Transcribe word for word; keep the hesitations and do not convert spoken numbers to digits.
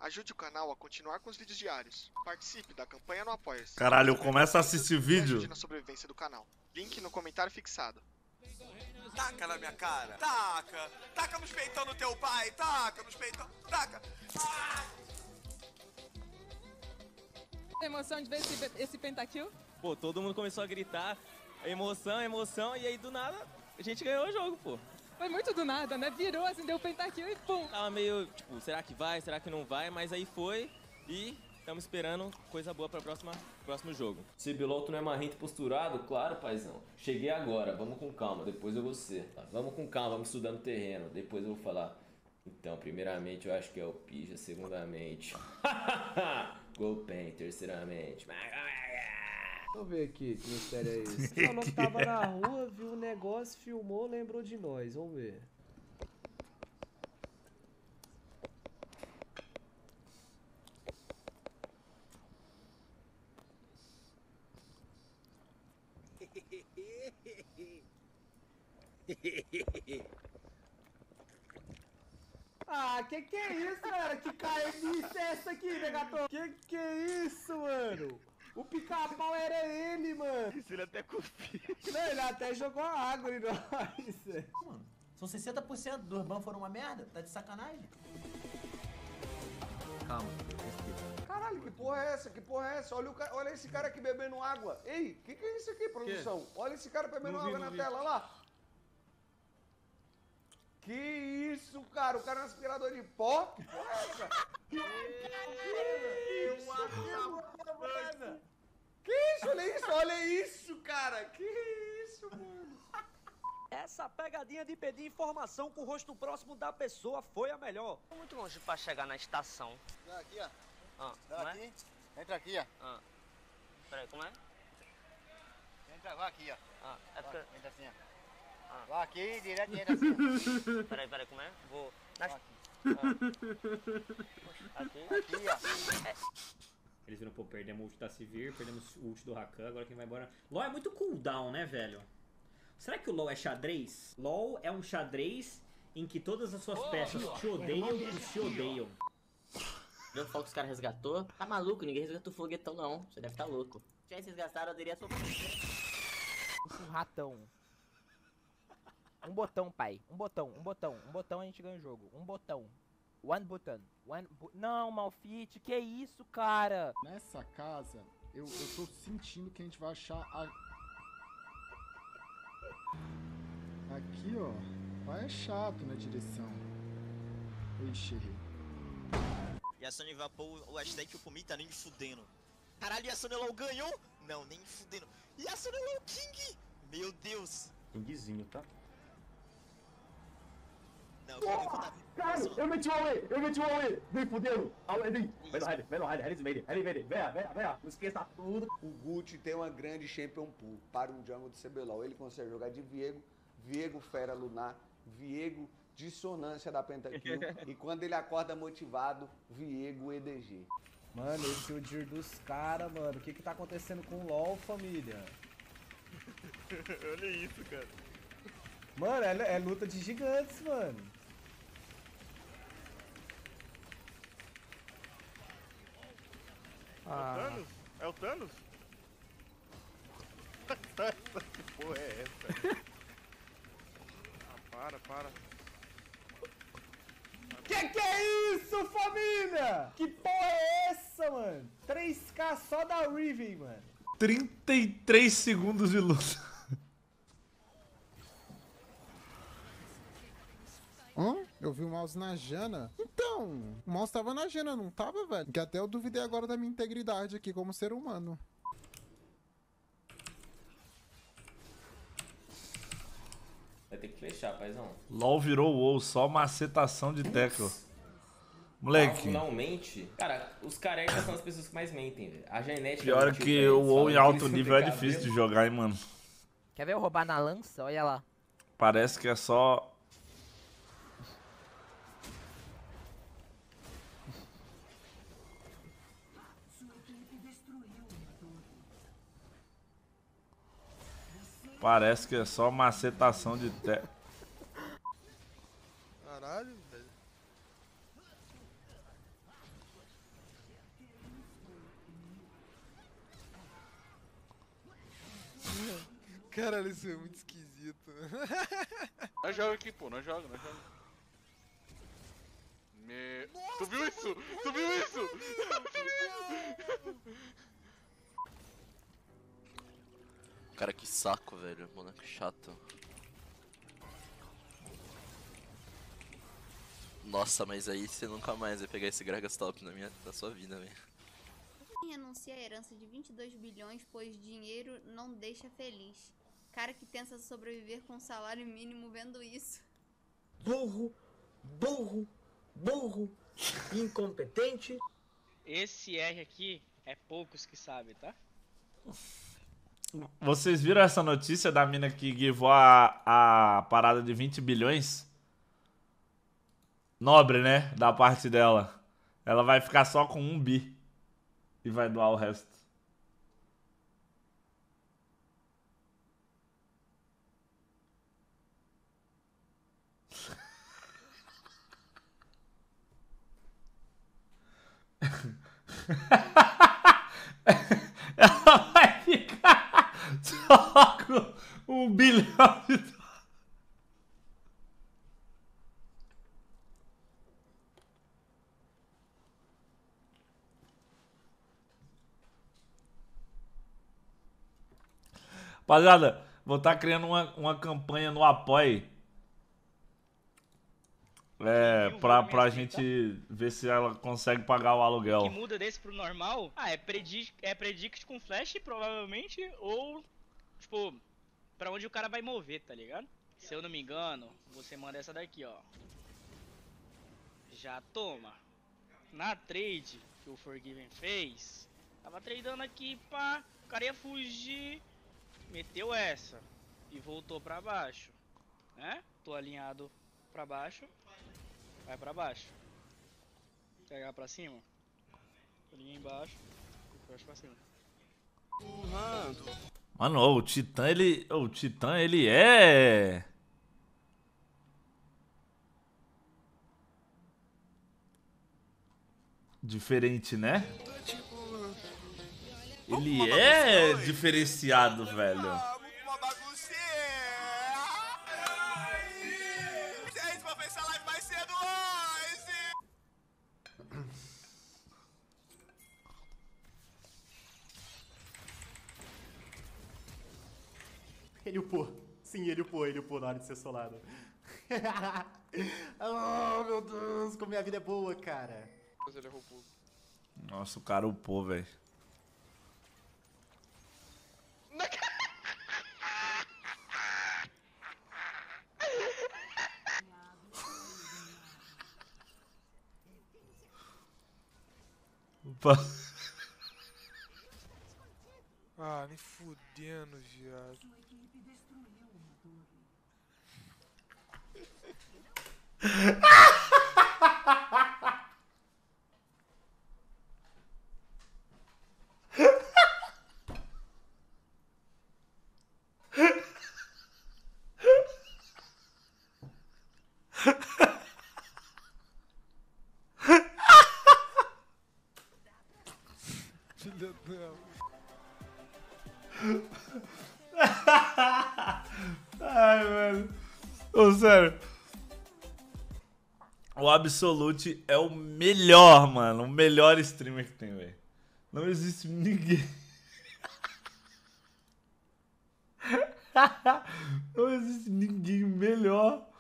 Ajude o canal a continuar com os vídeos diários. Participe da campanha no Apoia-se. Caralho, eu começo a assistir o vídeo. Ajude na sobrevivência do canal. Link no comentário fixado. Taca na minha cara. Taca. Taca nos peitão no teu pai. Taca nos peitão. Taca. Ah! A emoção de ver esse, esse pentakill? Pô, todo mundo começou a gritar. Emoção, emoção. E aí, do nada, a gente ganhou o jogo, pô. Foi muito do nada, né? Virou, assim, deu o pentakill e pum. Tava meio, tipo, será que vai? Será que não vai? Mas aí foi e estamos esperando coisa boa para próxima próximo jogo. Se Biloto não é marrento posturado, claro, paizão. Cheguei agora, vamos com calma, depois eu vou ser. Tá? Vamos com calma, vamos estudando o terreno, depois eu vou falar. Então, primeiramente eu acho que é o Pija, segundamente. Gol Pen, terceiramente. Deixa eu ver aqui que mistério é esse. Falou que tava na rua, viu o negócio, filmou, lembrou de nós. Vamos ver. Ah, que que é isso, cara? Que carniça é essa aqui, Negator? Que que é isso, mano? O pica-pau era ele, mano. Ele até cuspiu. Não, ele até jogou água em nós. Mano, são sessenta por cento do Urban foram uma merda? Tá de sacanagem? Calma, respira. Caralho, que porra é essa? Que porra é essa? Olha, o ca... Olha esse cara aqui bebendo água. Ei, que que é isso aqui, produção? Que? Olha esse cara bebendo não água vi, na vi. tela, olha lá. Que isso, cara? O cara é um aspirador de pó? Que porra é essa? Que isso? Que isso? Olha isso, olha isso, cara. Que isso, mano. Essa pegadinha de pedir informação com o rosto próximo da pessoa foi a melhor. Muito longe pra chegar na estação. Aqui, ó. Ah, como aqui. É? Entra aqui, ó. Ah. Peraí, como é? Entra, vai aqui, ó. Ah, é porque... Entra assim, ó. Ah. Vai aqui, direto e entra assim, ó. Peraí, peraí, como é? Vou... Nas... Aqui. Ah. Aqui. Aqui, ó. É. Eles viram, pô, perdemos o ult da Sivir, perdemos o ult do Rakan, agora quem vai embora... LoL é muito cooldown, né, velho? Será que o LoL é xadrez? LoL é um xadrez em que todas as suas oh, peças te odeiam e se odeiam. Viu o fogo que os caras resgatou? Tá maluco, ninguém resgatou o foguetão não. Você deve estar tá louco. Se tivesse resgatado, eu teria sofrido. Um ratão. Um botão, pai. Um botão, um botão, um botão a gente ganha o jogo. Um botão. One button. One bu Não, Malfit, que isso, cara? Nessa casa, eu, eu tô sentindo que a gente vai achar a... Aqui, ó. Vai é chato na direção. Ixi, errei. E a Sony vapou o hashtag pro mim tá nem fudendo. Caralho, e a Sony LOL ganhou? Não, nem fudendo. E a Sony LOL King? Meu Deus. Kingzinho, tá? Não, oh, caralho, eu meti o Aue, eu meti o Aue. Vem fudendo. Aue, vem. Vem no Red, vem no Red, Red vem, Red vem, venha, venha, venha. Não esqueça tudo. O Gucci tem uma grande champion pool para um jungle de C B L O L. Ele consegue jogar de Viego, Viego Fera Lunar, Viego Dissonância da Pentakill e quando ele acorda motivado, Viego E D G. Mano, esse Udyr dos caras, mano. O que que tá acontecendo com o LoL, família? Olha isso, cara. Mano, é, é luta de gigantes, mano. Ah. É o Thanos? É o Thanos? Que porra é essa? Ah, para, para. Que que é isso, família? Que porra é essa, mano? três K só da Riven, mano. trinta e três segundos de luta. Hã? Eu vi o mouse na Jana. Então, o mouse tava na Jana, não tava, velho? Que até eu duvidei agora da minha integridade aqui como ser humano. Vai ter que flechar, paizão. LoL virou WoW, só macetação de tecla. Moleque. Finalmente, cara, os carecas são as pessoas que mais mentem, velho. A genética... Pior que o WoW em alto nível é difícil de jogar, hein, mano. Quer ver eu roubar na lança? Olha lá. Parece que é só... Parece que é só macetação de te... Caralho, velho. Caralho, isso é muito esquisito. Nós joga aqui, pô. Nós joga, nós joga. Me... Tu viu isso? Tu viu isso? Tu viu isso? Cara, que saco, velho. Moleque chato. Nossa, mas aí você nunca mais vai pegar esse Gragas Top na, minha, na sua vida, velho. Renuncia a herança de vinte e dois bilhões, pois dinheiro não deixa feliz. Cara que tenta sobreviver com salário mínimo vendo isso. Burro, burro, burro, incompetente. Esse R aqui é poucos que sabem, tá? Vocês viram essa notícia da mina que givou a, a parada de vinte bilhões? Nobre, né? Da parte dela. Ela vai ficar só com um bi. E vai doar o resto. Ela vai ficar só com um bilhão de dólares. Rapaziada, vou estar criando uma, uma campanha no Apoie. É, pra, pra gente ver se ela consegue pagar o aluguel. O que muda desse pro normal, ah, é predict, é predict com flash, provavelmente, ou, tipo, pra onde o cara vai mover, tá ligado? Se eu não me engano, você manda essa daqui, ó. Já toma. Na trade que o Forgiven fez, tava tradando aqui, pá, o cara ia fugir, meteu essa e voltou pra baixo, né? Tô alinhado pra baixo. Vai pra baixo. Pegar pra cima. Linha embaixo. E fecha pra cima. Mano, ó, o Titã, ele... O Titã, ele é... Diferente, né? Ele é diferenciado, velho. Ele upou. Sim, ele upou, ele upou na hora de ser solado. Oh, meu Deus, como minha vida é boa, cara. Ele errou pouco. Nossa, o cara upou, velho. Opa. Ah, nem fudendo, viado. Filha da... Ai, mano. Ô, sério. O Absolute é o melhor, mano. O melhor streamer que tem, velho. Não existe ninguém. Não existe ninguém melhor